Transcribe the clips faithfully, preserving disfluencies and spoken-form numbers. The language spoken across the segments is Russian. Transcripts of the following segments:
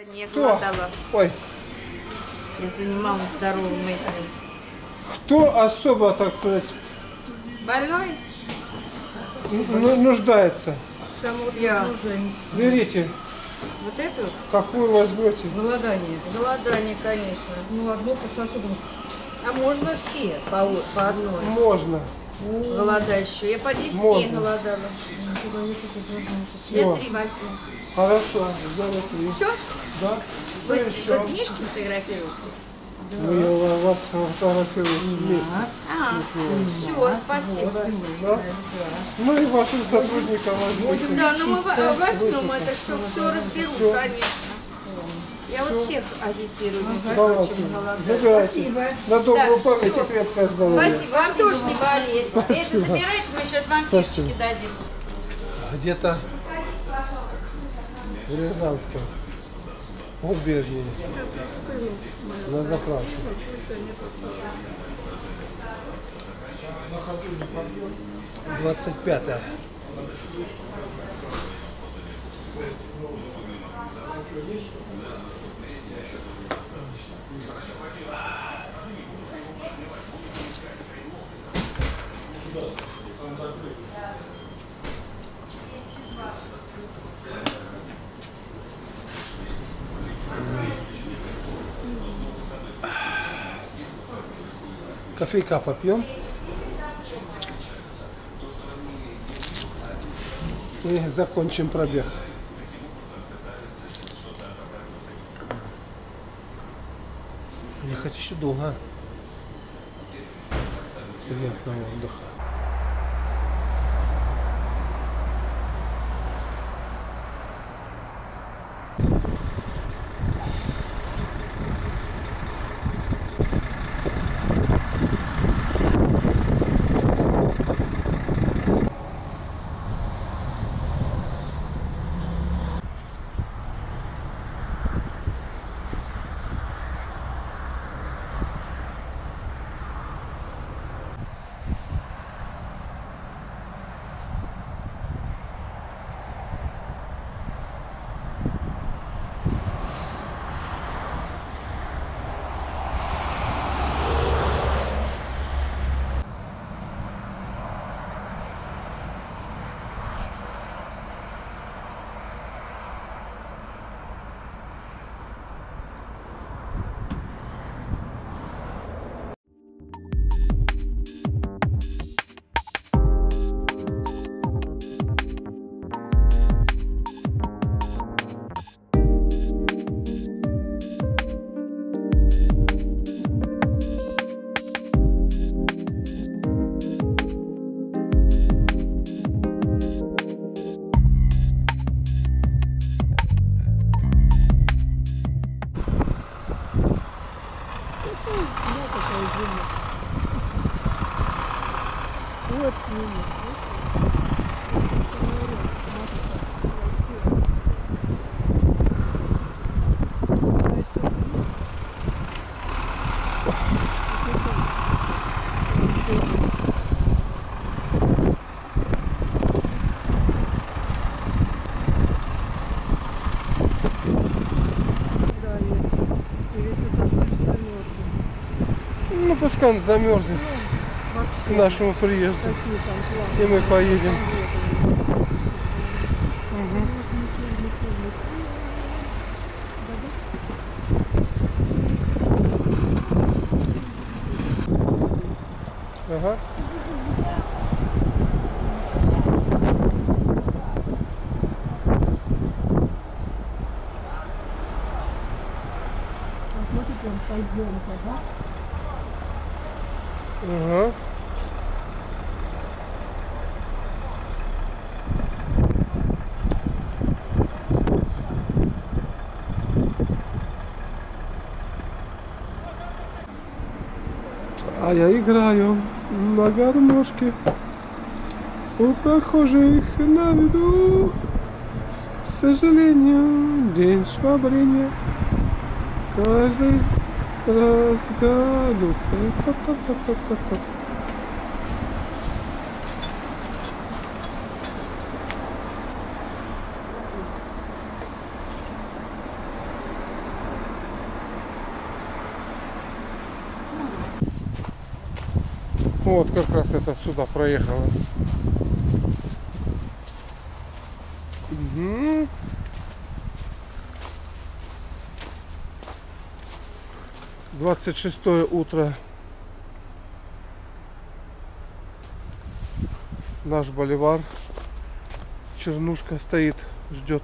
Да не, я голодала. Ой. Я занималась здоровым этим. Кто особо, так сказать, Больной? ну, нуждается? Я. Берите. Вот эту? Какую возьмете? Голодание. Голодание, конечно. Ну, одно после особенно. А можно все по, по одной? Можно. Голодающую. Я по десять Можно. дней голодала. Всё. Я три возьму. Хорошо. Давайте. Все? Да. Вы, Что еще? вы книжки фотографируете? Ну, я вас фотографирую вместе. А, все, спасибо. Да? Ну и вашим сотрудникам возьмите. Да, ну мы во- возьмем это все, все разберут, Всё. конечно. Я вот всех агитирую, между Давайте. прочим, голодать. Забирайте. Спасибо. На добрую Да, память всё. и крепкое здоровье. Спасибо. Вам тоже не болеть. Спасибо. Это забирайте, мы сейчас вам Спасибо. книжечки дадим. Где-то в Рязанском губернии на заправке. двадцать пятое. Кофейка попьем. И закончим пробег. Ехать еще долго. Приятного отдыха. Вот именно. Ну пускай он замерзнет к нашему приезду. И мы поедем. Угу. Ага. Смотрите, он поземка, да? Ага. А я играю на гармошке у прохожих на виду. К сожалению, день швабрения каждый раз году. Та-та-та-та-та-та. Вот как раз это сюда проехало. Угу. двадцать шестое утро. Наш боливар. Чернушка стоит, ждет.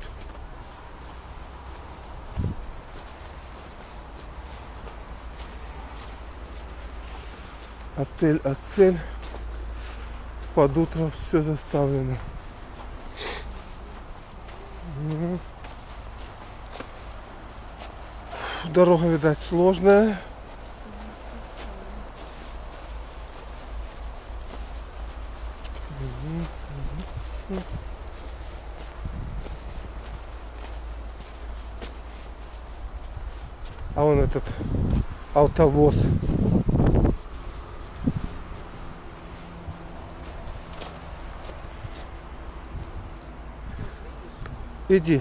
Отель Отель. Под утро все заставлено. Дорога, видать, сложная. А вон этот автовоз. Иди.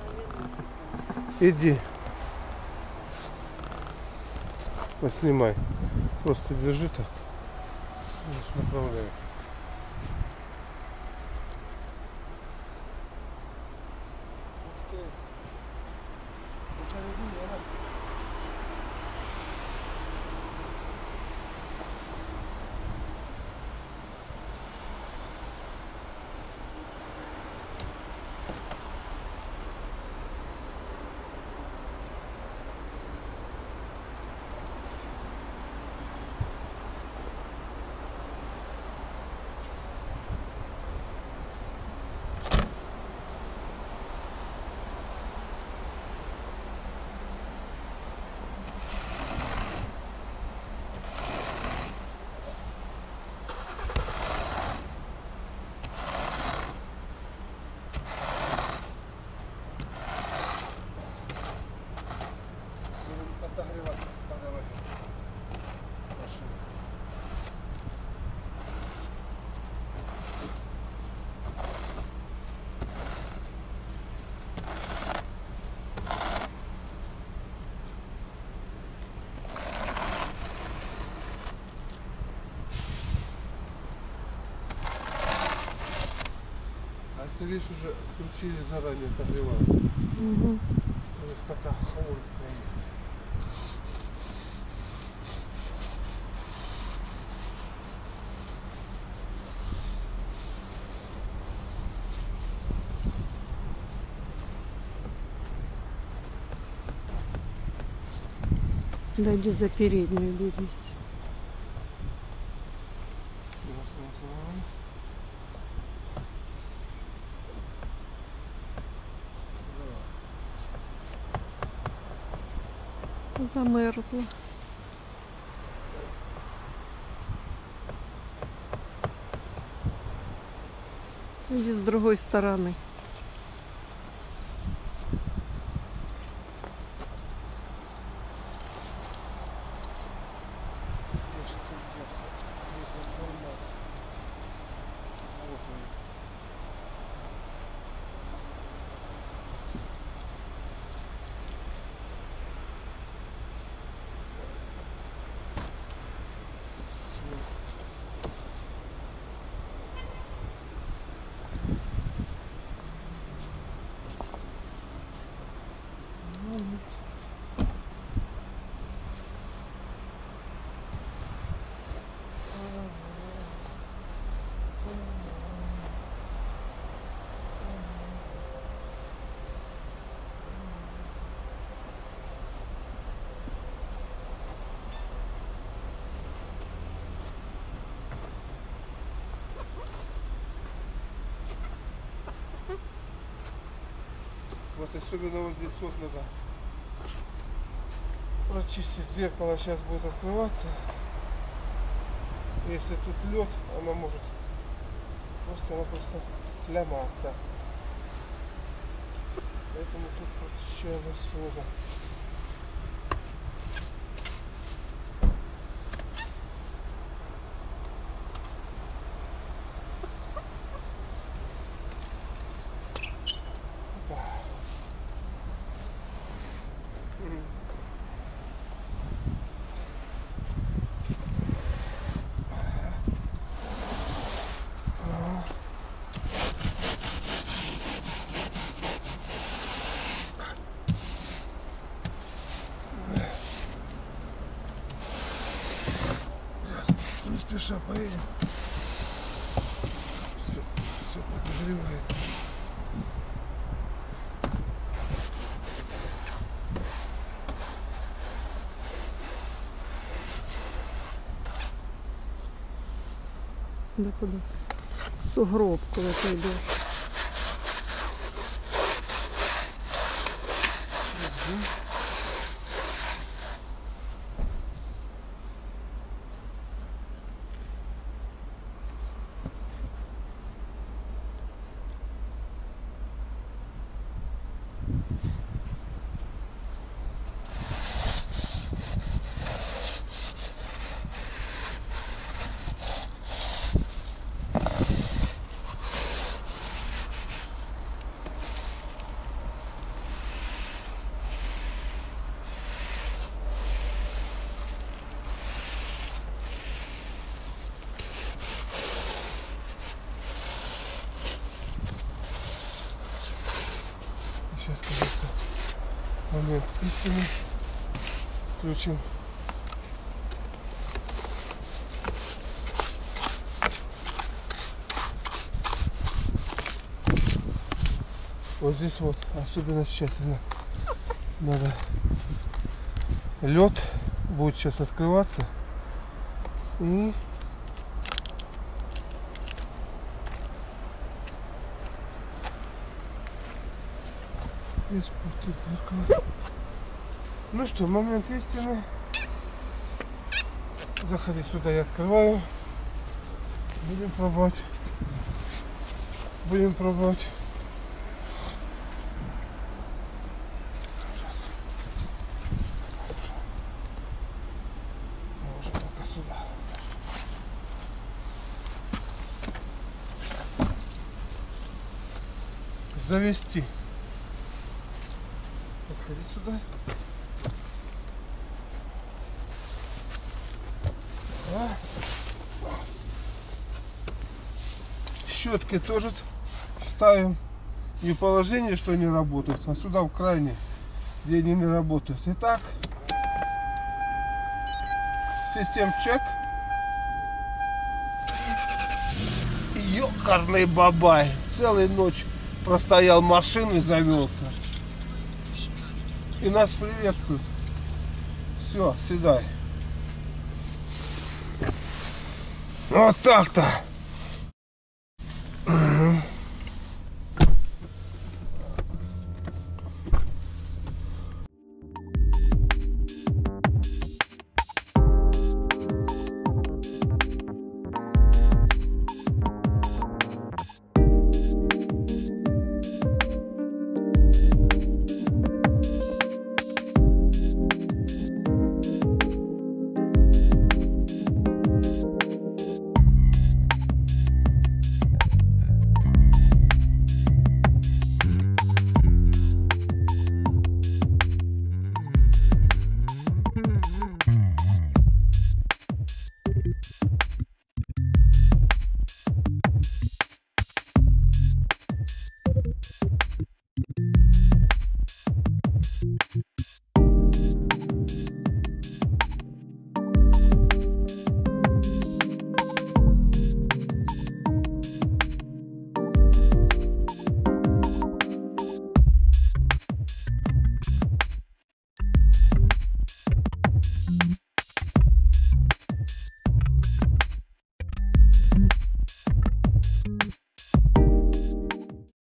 Иди. Поснимай. Просто держи так. Направляй. Ты лишь уже включили заранее, отогревают. Угу. У них такая холодная есть. Дойди за переднюю, берись. Замерзла. Иди с другой стороны. Вот особенно вот здесь вот надо прочистить зеркало, сейчас будет открываться. Если тут лед, оно может просто-напросто сломаться. Поэтому тут прочищаем особо. крыша поедет. Все, все подогревается. Да куди? Сугроб, коли ти йдеш. Сейчас, кажется, момент истины. Включим. Вот здесь вот особенно тщательно надо. Лед будет сейчас открываться и испортить зеркало. Ну что, момент истины. Заходи сюда, я открываю. Будем пробовать. Будем пробовать. Я уже пока сюда. Завести. Подходи сюда. Да. Щетки тоже ставим. Не в положении, что они работают, а сюда в крайне, где они не работают. Итак, систем чек. Ёкарный бабай. Целую ночь простоял машину и завелся. И нас приветствуют. Все, седай. Вот так-то.